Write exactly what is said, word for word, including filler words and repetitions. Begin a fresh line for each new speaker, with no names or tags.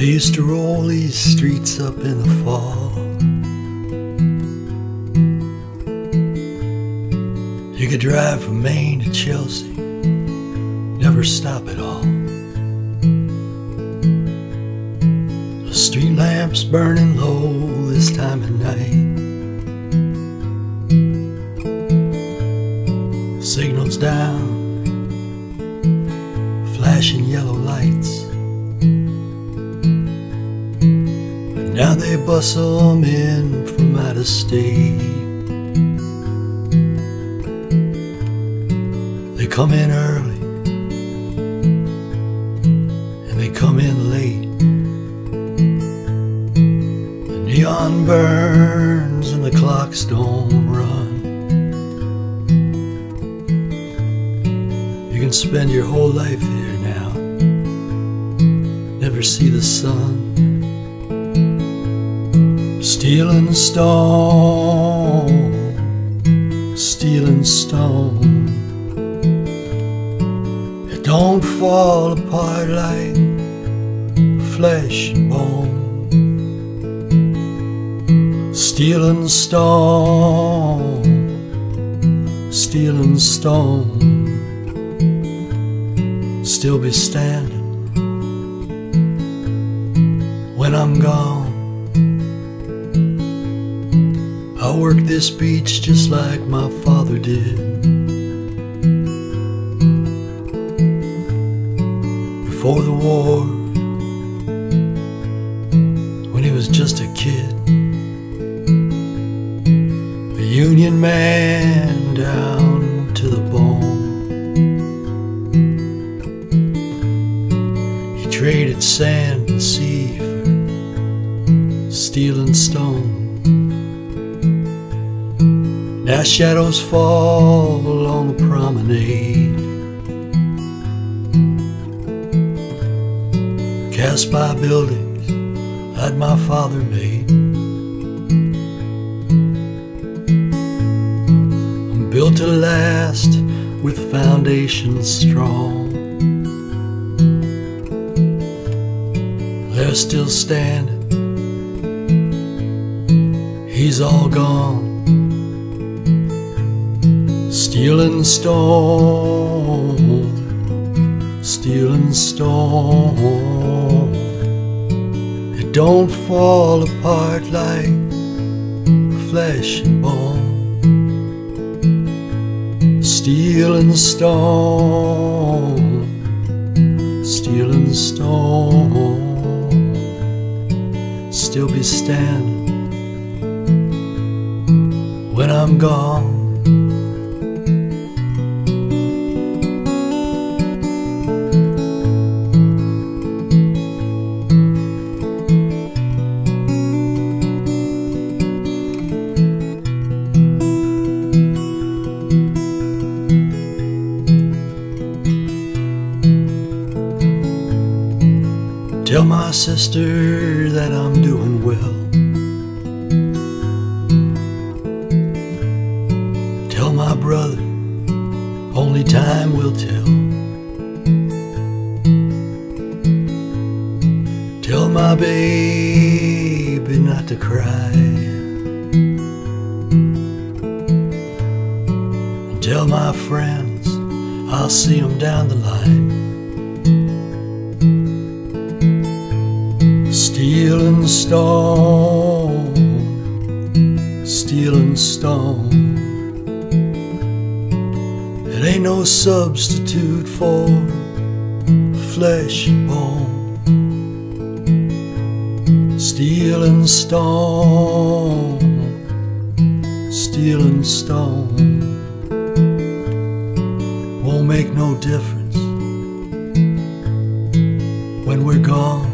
They used to roll these streets up in the fall. You could drive from Maine to Chelsea, never stop at all. The street lamps burning low this time of night. Signals down, flashing yellow lights. And now they bustle 'em in from out of state. They come in early and they come in late. The neon burns and the clocks don't run. You can spend your whole life here now, never see the sun. Steel and stone, steel and stone. Don't fall apart like flesh and bone. Steel and stone, steel and stone. Still be standing when I'm gone. I'll work this beach just like my father did. Before the war, when he was just a kid, a Union man down to the bone. He traded sand and sea for steel and stone. Now shadows fall along the promenade, cast by buildings that my father made. I'm built to last with foundations strong. They're still standing, he's all gone. Steel and stone, steel and stone. It don't fall apart like flesh and bone. Steel and stone, steel and stone. Still be standing when I'm gone. Tell my sister that I'm doing well. Tell my brother, only time will tell. Tell my baby not to cry. And tell my friends I'll see them down the line. Steel and stone, steel and stone. It ain't no substitute for flesh and bone. Steel and stone, steel and stone. Won't make no difference when we're gone.